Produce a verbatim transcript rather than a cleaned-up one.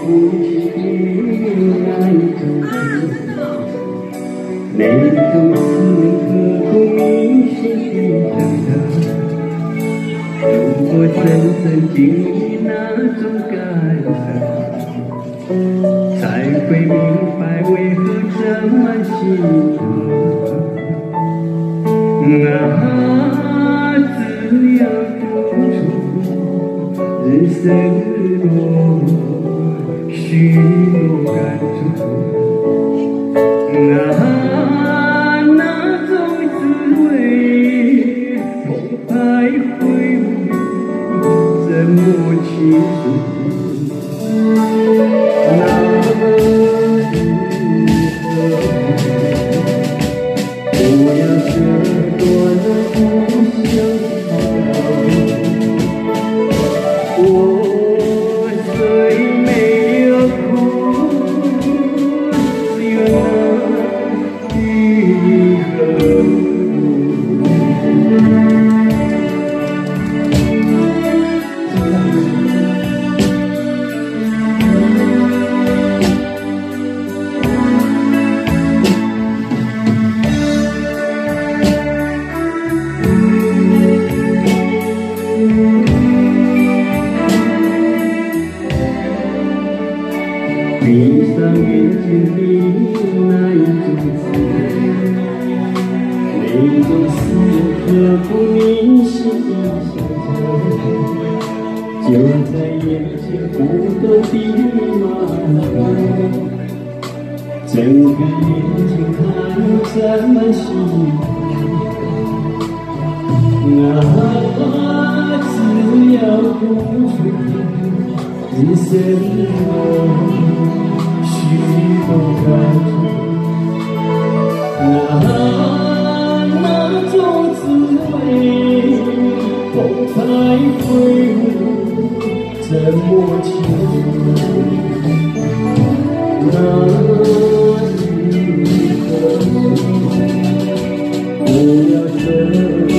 不起那一种那种思念刻骨铭心的疼。如果真正经历那种感受，才会明白为何这么心疼。啊，只要付出，人生日落，许多感触。啊，那种滋味，澎湃挥舞，怎么倾诉？闭上眼睛的那一种滋味，那种思念刻骨铭心的相随，就在眼前不断地漫回。睁开眼睛看又怎么心啊，只要付出，人生路。许多感触，啊，那种滋味，澎湃挥舞，怎么倾诉？那一颗心，不要这